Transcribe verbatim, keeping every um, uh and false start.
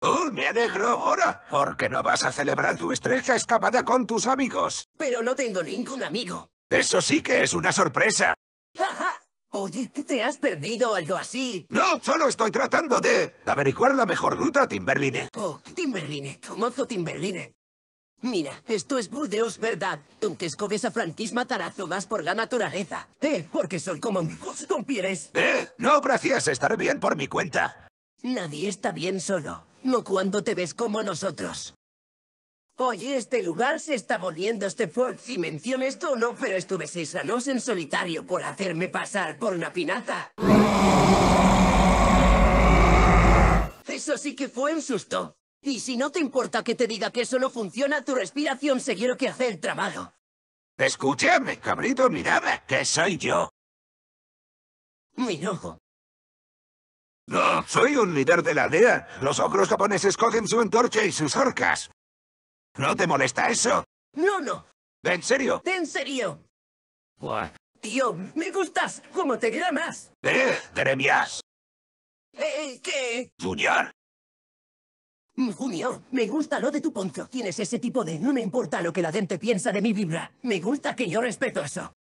Oh, me alegro ahora, porque no vas a celebrar tu estrecha escapada con tus amigos. Pero no tengo ningún amigo. Eso sí que es una sorpresa. ¡Ja, ja! Oye, ¿te has perdido o algo así? No, solo estoy tratando de averiguar la mejor ruta a Timberline. Oh, Timberline, mozo Timberline. Mira, esto es Burdeos, ¿verdad? Donde escobes a franquisma tarazo más por la naturaleza. Eh, porque son como amigos con pieles. Eh, no, gracias, estaré bien por mi cuenta. Nadie está bien solo, no cuando te ves como nosotros. Oye, este lugar se está volviendo este fort. Si menciono esto o no, pero estuve seis años en solitario por hacerme pasar por una pinaza. Eso sí que fue un susto. Y si no te importa que te diga que eso no funciona, tu respiración seguro que hace el trabajo. Escúchame, cabrito, mirad, que soy yo. Mi ojo. No, soy un líder de la aldea. Los ogros japoneses cogen su antorcha y sus orcas. ¿No te molesta eso? No, no. ¿En serio? ¿En serio? Tío, me gustas. ¿Cómo te llamas? Eh, Jeremías. Eh, ¿qué? Junior. Junior, me gusta lo de tu poncho. Tienes ese tipo de no me importa lo que la gente piensa de mi vibra. Me gusta que yo respeto eso.